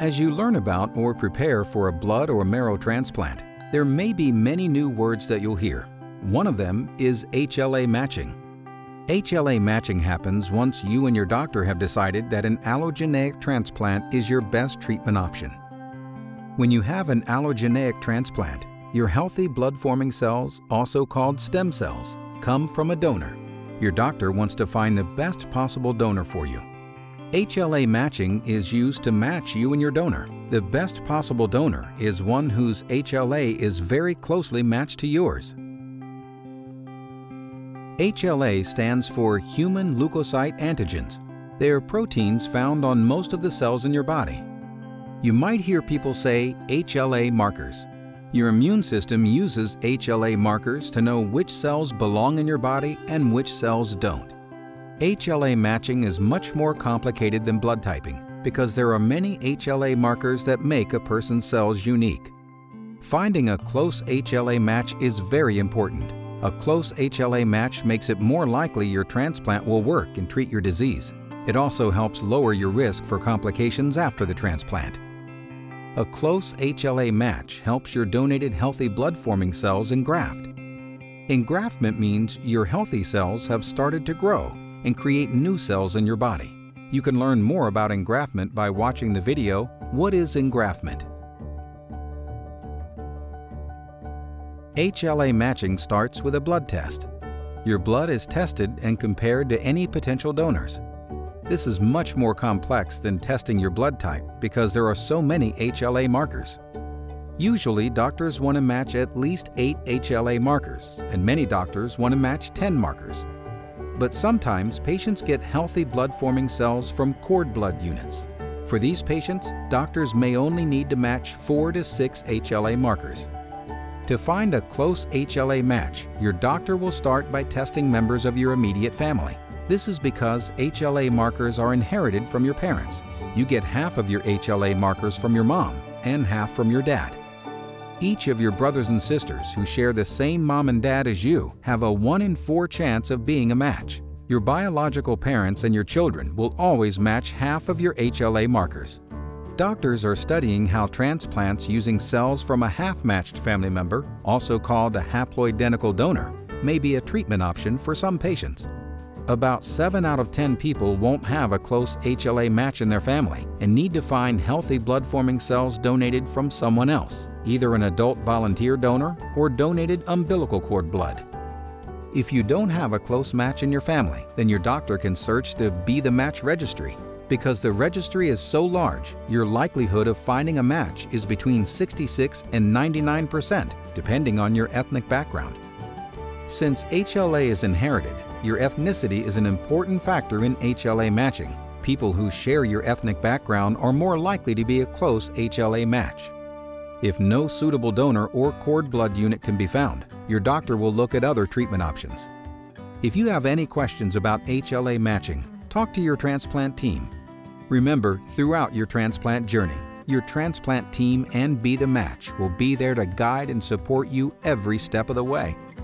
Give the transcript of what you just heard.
As you learn about or prepare for a blood or marrow transplant, there may be many new words that you'll hear. One of them is HLA matching. HLA matching happens once you and your doctor have decided that an allogeneic transplant is your best treatment option. When you have an allogeneic transplant, your healthy blood-forming cells, also called stem cells, come from a donor. Your doctor wants to find the best possible donor for you. HLA matching is used to match you and your donor. The best possible donor is one whose HLA is very closely matched to yours. HLA stands for human leukocyte antigens. They are proteins found on most of the cells in your body. You might hear people say HLA markers. Your immune system uses HLA markers to know which cells belong in your body and which cells don't. HLA matching is much more complicated than blood typing because there are many HLA markers that make a person's cells unique. Finding a close HLA match is very important. A close HLA match makes it more likely your transplant will work and treat your disease. It also helps lower your risk for complications after the transplant. A close HLA match helps your donated healthy blood-forming cells engraft. Engraftment means your healthy cells have started to grow and create new cells in your body. You can learn more about engraftment by watching the video, What is Engraftment? HLA matching starts with a blood test. Your blood is tested and compared to any potential donors. This is much more complex than testing your blood type because there are so many HLA markers. Usually, doctors want to match at least 8 HLA markers, and many doctors want to match 10 markers. But sometimes patients get healthy blood-forming cells from cord blood units. For these patients, doctors may only need to match 4 to 6 HLA markers. To find a close HLA match, your doctor will start by testing members of your immediate family. This is because HLA markers are inherited from your parents. You get half of your HLA markers from your mom and half from your dad. Each of your brothers and sisters who share the same mom and dad as you have a 1 in 4 chance of being a match. Your biological parents and your children will always match half of your HLA markers. Doctors are studying how transplants using cells from a half-matched family member, also called a haploidentical donor, may be a treatment option for some patients. About 7 out of 10 people won't have a close HLA match in their family and need to find healthy blood-forming cells donated from someone else, either an adult volunteer donor or donated umbilical cord blood. If you don't have a close match in your family, then your doctor can search the Be the Match registry. Because the registry is so large, your likelihood of finding a match is between 66 and 99%, depending on your ethnic background. Since HLA is inherited, your ethnicity is an important factor in HLA matching. People who share your ethnic background are more likely to be a close HLA match. If no suitable donor or cord blood unit can be found, your doctor will look at other treatment options. If you have any questions about HLA matching, talk to your transplant team. Remember, throughout your transplant journey, your transplant team and Be the Match will be there to guide and support you every step of the way.